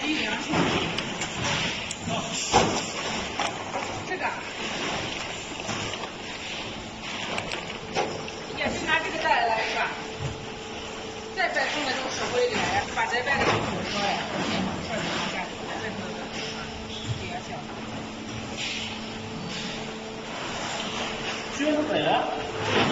一样去。这个，也是拿这个袋来是吧？再摆送的这种手绘的，把这摆的就很多呀，这儿怎么干？再说的，也小。 捐回来了。